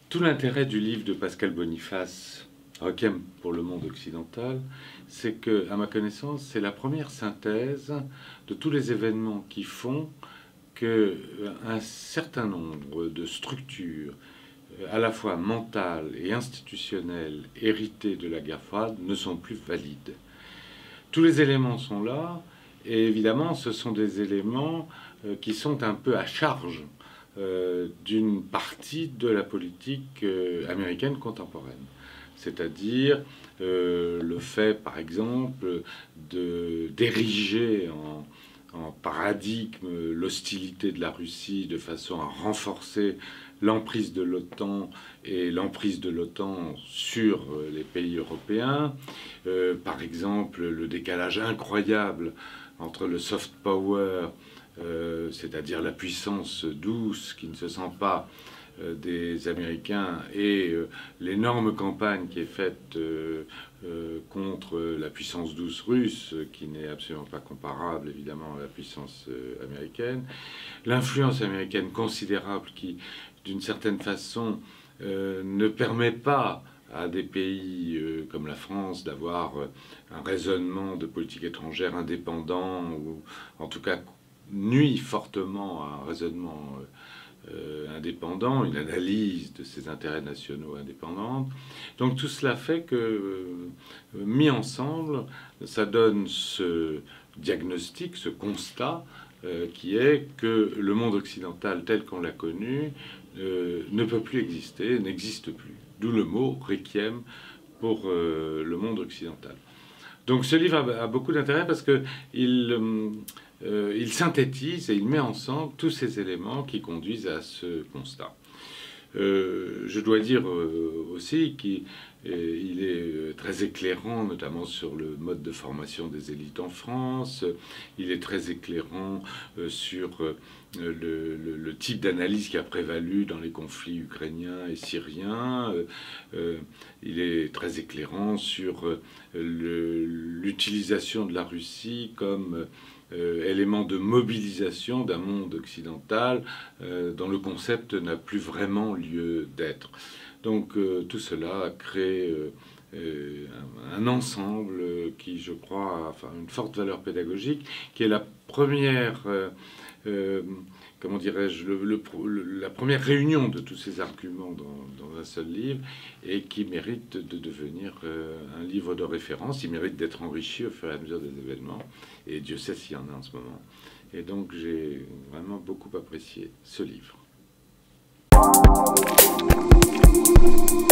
Tout l'intérêt du livre de Pascal Boniface, Requiem pour le monde occidental, c'est que, à ma connaissance, c'est la première synthèse de tous les événements qui font qu'un certain nombre de structures, à la fois mentales et institutionnelles, héritées de la guerre froide, ne sont plus valides. Tous les éléments sont là, et évidemment, ce sont des éléments qui sont un peu à charge d'une partie de la politique américaine contemporaine. C'est-à-dire le fait, par exemple, d'ériger en paradigme l'hostilité de la Russie de façon à renforcer l'emprise de l'OTAN et l'emprise de l'OTAN sur les pays européens. Par exemple, le décalage incroyable entre le soft power, c'est-à-dire la puissance douce qui ne se sent pas des Américains, et l'énorme campagne qui est faite contre la puissance douce russe, qui n'est absolument pas comparable évidemment à la puissance américaine. L'influence américaine considérable qui, d'une certaine façon, ne permet pas à des pays comme la France d'avoir un raisonnement de politique étrangère indépendant, ou en tout cas nuit fortement à un raisonnement indépendant, une analyse de ses intérêts nationaux indépendante. Donc tout cela fait que, mis ensemble, ça donne ce diagnostic, ce constat, qui est que le monde occidental tel qu'on l'a connu ne peut plus exister, n'existe plus. D'où le mot requiem pour le monde occidental. Donc ce livre a beaucoup d'intérêt parce qu'il synthétise et il met ensemble tous ces éléments qui conduisent à ce constat. Je dois dire aussi qu'il est très éclairant, notamment sur le mode de formation des élites en France. Il est très éclairant sur le type d'analyse qui a prévalu dans les conflits ukrainiens et syriens. Il est très éclairant sur l'utilisation de la Russie comme élément de mobilisation d'un monde occidental dont le concept n'a plus vraiment lieu d'être. Donc tout cela crée un ensemble qui, je crois, a une forte valeur pédagogique, qui est la première, comment dirais-je, la première réunion de tous ces arguments dans un seul livre, et qui mérite de devenir un livre de référence. Il mérite d'être enrichi au fur et à mesure des événements, et Dieu sait s'il y en a en ce moment. Et donc j'ai vraiment beaucoup apprécié ce livre.